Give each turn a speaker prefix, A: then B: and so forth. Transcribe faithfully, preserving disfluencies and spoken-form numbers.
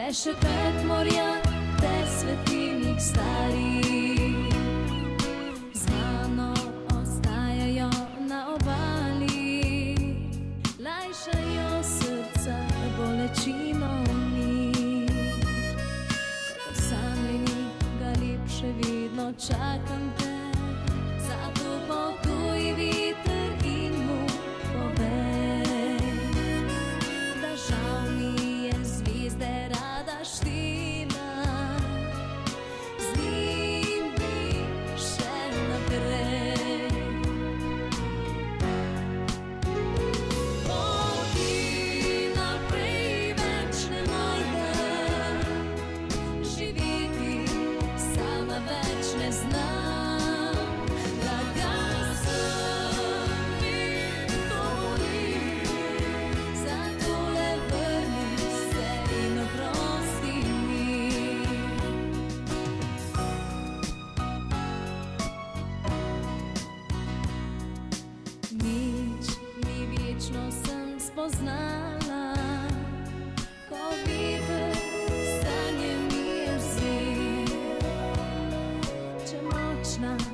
A: šepet morja te svetilnik starih z mano ostajajo na obali, lajšajo srca bolečino mi. Osamljeni galib še vedno čakam te, zato potuj viter in mu povej, da žal mi je zvezde rada štela, z njim bi še naprej. Poti naprej več ne najdem, živeti sama več ne znam. Draga sem in to boli, zato le vrni se in oprosti mi. Nič ni večno, sem spoznala, ko viter sanje mi je vzel. Če močna